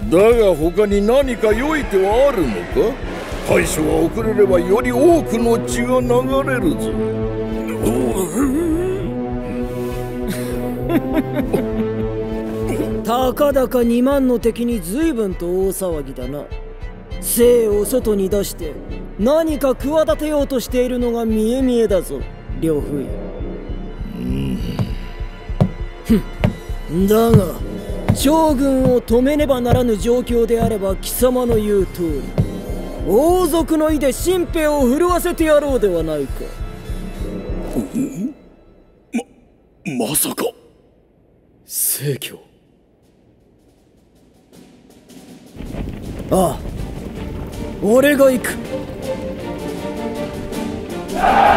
だが他に何か良い手はあるのか。対処が遅れればより多くの血が流れるぞ。 たかだか2万の敵に随分と大騒ぎだな。生を外に出して何か企てようとしているのが見え見えだぞ、呂不韋。だが趙軍を止めねばならぬ状況であれば貴様の言う通り王族の意で新兵を震わせてやろうではないか。 まさか成教。ああ、俺が行く。